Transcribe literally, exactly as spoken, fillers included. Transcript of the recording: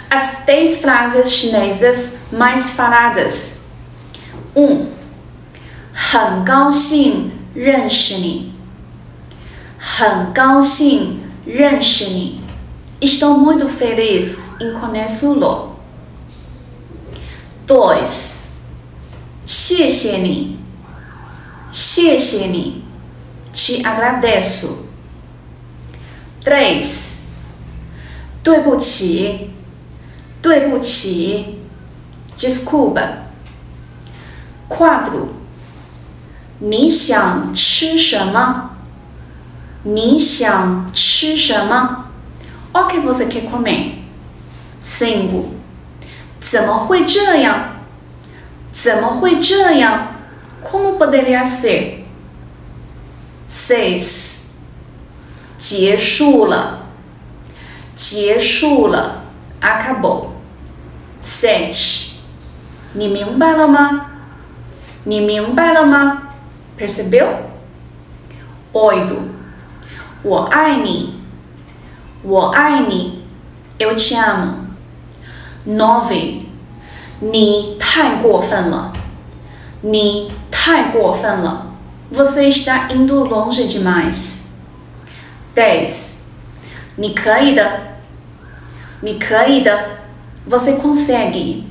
As dez frases chinesas mais faladas. um. 很高兴认识你。很高兴认识你。Estou muito feliz em conhecê-lo. dois. 谢谢你。谢谢你。Te agradeço. três. 对不起。对不起。Desculpa. quatro. 你想吃什么？你想吃什么？ O que você quer comer? cinco. 怎么会这样？怎么会这样？ Como poderia ser? seis. 结束了。结束了。Acabou. sete. 你明白了吗？你明白了吗？ Percebeu? oito. 我爱你。我爱你。Eu te amo. nove. 你太过分了。你太过分了。Você está indo longe demais. dez. 你可以的。你可以的。Você consegue.